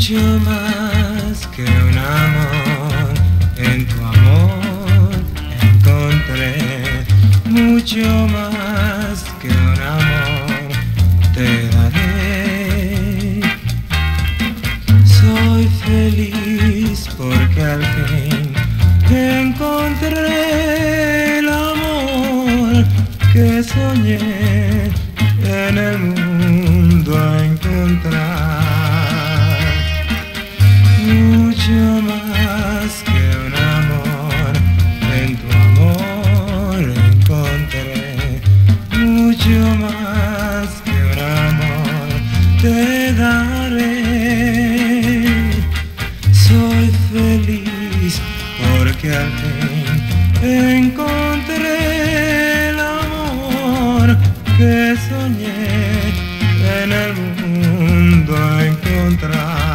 mucho más que un amor. En tu amor encontré mucho más que un amor. Te daré. Soy feliz porque al fin encontré el amor que soñé en el mundo a encontrar. Mucho más que un amor, en tu amor encontré. Mucho más que un amor te daré. Soy feliz porque al fin encontré el amor que soñé en el mundo a encontrar.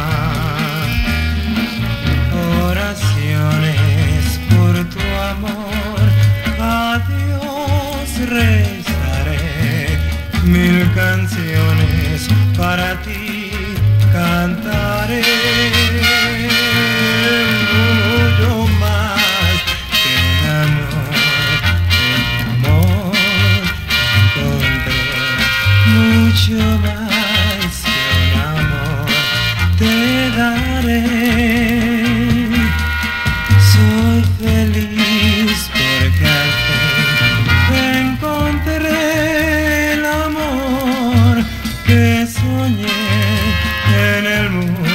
Oraciones por tu amor, a Dios rezaré. 1000 canciones para ti cantaré. Mucho más que un amor, en tu amor encontré. Mucho más que un amor te daré. Soy feliz porque al fin encontré el amor que soñé en el mundo.